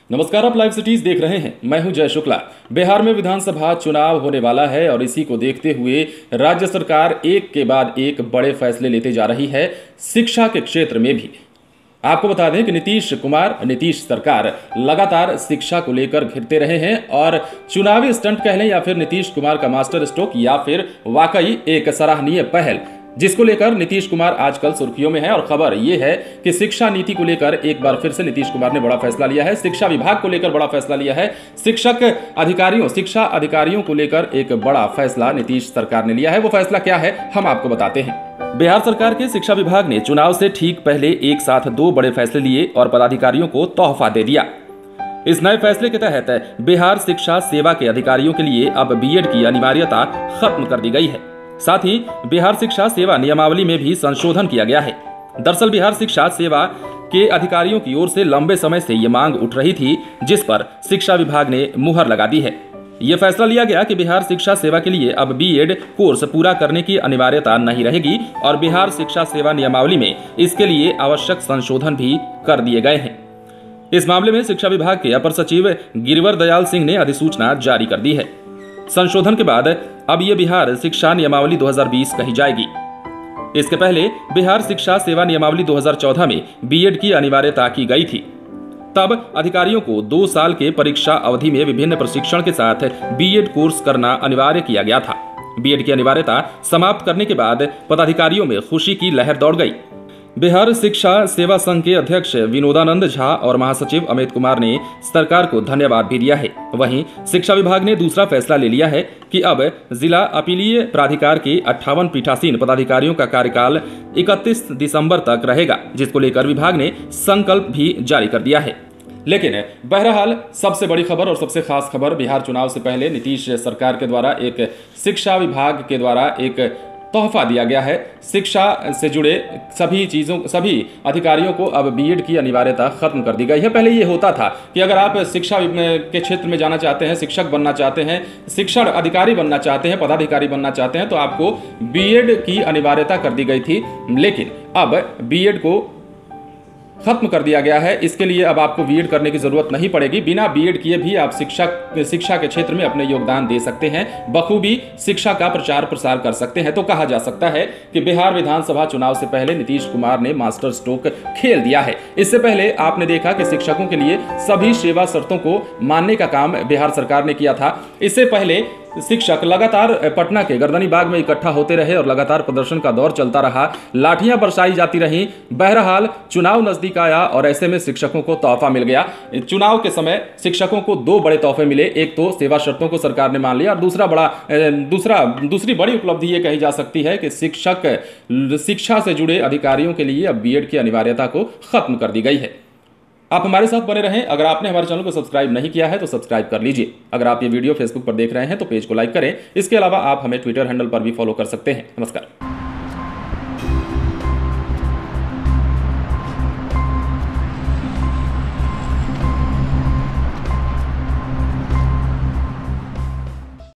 नमस्कार, आप live cities देख रहे हैं। मैं हूं जय शुक्ला। बिहार में विधानसभा चुनाव होने वाला है और इसी को देखते हुए राज्य सरकार एक के बाद एक बड़े फैसले लेते जा रही है। शिक्षा के क्षेत्र में भी आपको बता दें कि नीतीश सरकार लगातार शिक्षा को लेकर घिरते रहे हैं और चुनावी स्टंट कह लें या फिर नीतीश कुमार का मास्टर स्ट्रोक या फिर वाकई एक सराहनीय पहल, जिसको लेकर नीतीश कुमार आजकल सुर्खियों में है। और खबर यह है कि शिक्षा नीति को लेकर एक बार फिर से नीतीश कुमार ने बड़ा फैसला लिया है। शिक्षा विभाग को लेकर बड़ा फैसला लिया है। शिक्षा अधिकारियों को लेकर एक बड़ा फैसला नीतीश सरकार ने लिया है। वो फैसला क्या है, हम आपको बताते हैं। बिहार सरकार के शिक्षा विभाग ने चुनाव से ठीक पहले एक साथ दो बड़े फैसले लिए और पदाधिकारियों को तोहफा दे दिया। इस नए फैसले के तहत बिहार शिक्षा सेवा के अधिकारियों के लिए अब बीएड की अनिवार्यता खत्म कर दी गई है। साथ ही बिहार शिक्षा सेवा नियमावली में भी संशोधन किया गया है। दरअसल बिहार शिक्षा सेवा के अधिकारियों की ओर से लंबे समय से ये मांग उठ रही थी, जिस पर शिक्षा विभाग ने मुहर लगा दी है। यह फैसला लिया गया कि बिहार शिक्षा सेवा के लिए अब बीएड कोर्स पूरा करने की अनिवार्यता नहीं रहेगी और बिहार शिक्षा सेवा नियमावली में इसके लिए आवश्यक संशोधन भी कर दिए गए हैं। इस मामले में शिक्षा विभाग के अपर सचिव गिरिवर दयाल सिंह ने अधिसूचना जारी कर दी है। संशोधन के बाद अब यह बिहार शिक्षा नियमावली 2020 कही जाएगी। इसके पहले बिहार शिक्षा सेवा नियमावली 2014 में बीएड की अनिवार्यता की गई थी। तब अधिकारियों को 2 साल के परीक्षा अवधि में विभिन्न प्रशिक्षण के साथ बीएड कोर्स करना अनिवार्य किया गया था। बीएड की अनिवार्यता समाप्त करने के बाद पदाधिकारियों में खुशी की लहर दौड़ गई। बिहार शिक्षा सेवा संघ के अध्यक्ष विनोदानंद झा और महासचिव अमित कुमार ने सरकार को धन्यवाद भी दिया है। वहीं शिक्षा विभाग ने दूसरा फैसला ले लिया है कि अब जिला अपीलीय प्राधिकार के 58 पीठासीन पदाधिकारियों का कार्यकाल 31 दिसंबर तक रहेगा, जिसको लेकर विभाग ने संकल्प भी जारी कर दिया है। लेकिन बहरहाल सबसे बड़ी खबर और सबसे खास खबर, बिहार चुनाव से पहले नीतीश सरकार के द्वारा एक शिक्षा विभाग के द्वारा एक तोहफा दिया गया है। शिक्षा से जुड़े सभी अधिकारियों को अब बीएड की अनिवार्यता खत्म कर दी गई है। पहले ये होता था कि अगर आप शिक्षा के क्षेत्र में जाना चाहते हैं, शिक्षक बनना चाहते हैं, शिक्षण अधिकारी बनना चाहते हैं, पदाधिकारी बनना चाहते हैं, तो आपको बीएड की अनिवार्यता कर दी गई थी। लेकिन अब बीएड को खत्म कर दिया गया है। इसके लिए अब आपको बीएड करने की जरूरत नहीं पड़ेगी। बिना बीएड किए भी आप शिक्षा के क्षेत्र में अपने योगदान दे सकते हैं, बखूबी शिक्षा का प्रचार प्रसार कर सकते हैं। तो कहा जा सकता है कि बिहार विधानसभा चुनाव से पहले नीतीश कुमार ने मास्टर स्ट्रोक खेल दिया है। इससे पहले आपने देखा कि शिक्षकों के लिए सभी सेवा शर्तों को मानने का काम बिहार सरकार ने किया था। इससे पहले शिक्षक लगातार पटना के गर्दनी बाग में इकट्ठा होते रहे और लगातार प्रदर्शन का दौर चलता रहा, लाठियां बरसाई जाती रहीं। बहरहाल चुनाव नजदीक आया और ऐसे में शिक्षकों को तोहफा मिल गया। चुनाव के समय शिक्षकों को 2 बड़े तोहफे मिले। एक तो सेवा शर्तों को सरकार ने मान लिया और दूसरी बड़ी उपलब्धि ये कही जा सकती है कि शिक्षा से जुड़े अधिकारियों के लिए अब बीएड की अनिवार्यता को खत्म कर दी गई है। आप हमारे साथ बने रहें। अगर आपने हमारे चैनल को सब्सक्राइब नहीं किया है तो सब्सक्राइब कर लीजिए। अगर आप ये वीडियो फेसबुक पर देख रहे हैं तो पेज को लाइक करें। इसके अलावा आप हमें ट्विटर हैंडल पर भी फॉलो कर सकते हैं। नमस्कार।